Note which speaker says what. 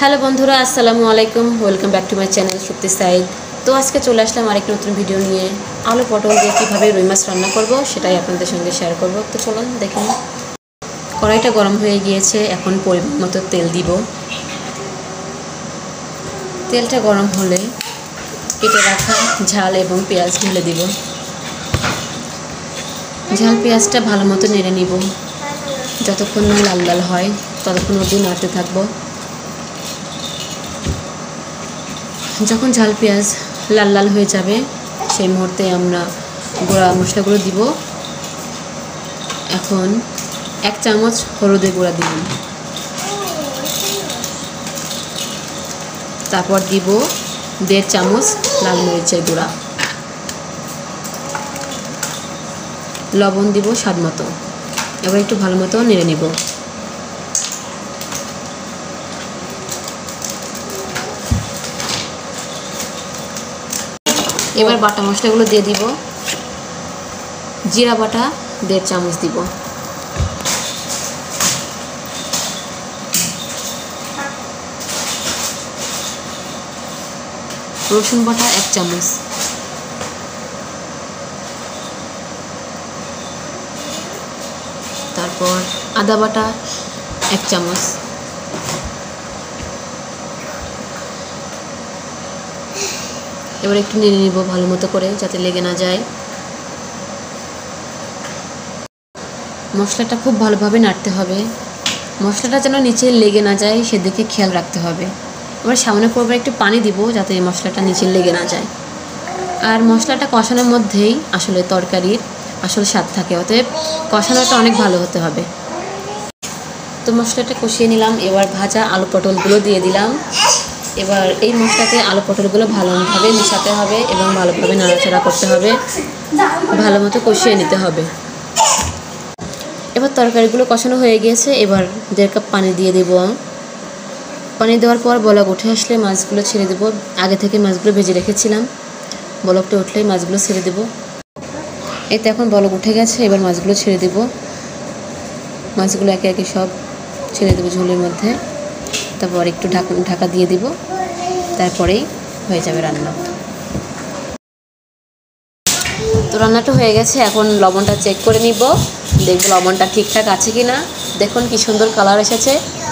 Speaker 1: Hello বন্ধুরা, আসসালামু আলাইকুম। Welcome back to my channel Supti Sayed. তো আজকে চলে আসলাম আরেক নতুন ভিডিও নিয়ে। আলু পটল দিয়ে কীভাবে রুই মাছ রান্না করব সেটাই আপনাদের সঙ্গে শেয়ার করব। তো চলুন দেখুন। কড়াইটা গরম হয়ে গিয়েছে, এখন পরিমাণ মতো তেল দিব। তেলটা গরম হলে কেটে রাখা ঝাল এবং পেঁয়াজ ঢেলে দিব। ঝাল পেঁয়াজটা ভালো মতো নেড়ে নিব। যতক্ষণ না লাল লাল হয় ততক্ষণ অবধি নাড়তে থাকবো। যখন ঝাল পেঁয়াজ লাল লাল হয়ে যাবে সেই মুহূর্তে আমরা গুঁড়া মশলাগুলো দিব। এখন 1 চামচ হলুদের গুঁড়া দিব, তারপর দিব 1.5 চামচ লাল মরিচের গুঁড়া, লবণ দিব স্বাদ মতো। এবার একটু ভালো মতো নেড়ে নিব। এবার বাটা মশলাগুলো দিয়ে দিব। জিরা বাটা 1.5 চামচ দিব, রসুন বাটা 1 চামচ, তারপর আদা বাটা 1 চামচ, এবার একটু নেড়ে নিব ভালো মতো করে যাতে লেগে না যায়। মশলাটা খুব ভালোভাবে নাড়তে হবে, মশলাটা যেন নিচে লেগে না যায় সেদিকে খেয়াল রাখতে হবে। এবার সামনে পড়বে একটু পানি দিব যাতে মশলাটা নিচে লেগে না যায়। আর মশলাটা কষানোর মধ্যেই আসলে তরকারির আসল স্বাদ থাকে, অতএব কষানোটা অনেক ভালো হতে হবে। তো মশলাটা কষিয়ে নিলাম। এবার ভাজা আলু পটলগুলো দিয়ে দিলাম। এবার এই মশলাতে আলু পটলগুলো ভালোভাবে মেশাতে হবে এবং ভালোভাবে নাড়াচাড়া করতে হবে, ভালো মতো কষিয়ে নিতে হবে। এবার তরকারিগুলো কষানো হয়ে গিয়েছে, এবার 1.5 কাপ পানি দিয়ে দেব। পানি দেওয়ার পর বলক উঠে আসলে মাছগুলো ছেড়ে দেব। আগে থেকে মাছগুলো ভেজে রেখেছিলাম, বলকটা উঠলেই মাছগুলো ছেড়ে দেব। এতে এখন বলক উঠে গেছে, এবার মাছগুলো ছেড়ে দেব। মাছগুলো একে একে সব ছেড়ে দেবো ঝোলের মধ্যে। তারপর একটু ঢাকা দিয়ে দিব, তারপরেই হয়ে যাবে রান্না। তো রান্নাটা হয়ে গেছে, এখন লবণটা চেক করে নিব, দেখব লবণটা ঠিকঠাক আছে কি না। দেখুন কি সুন্দর কালার এসেছে।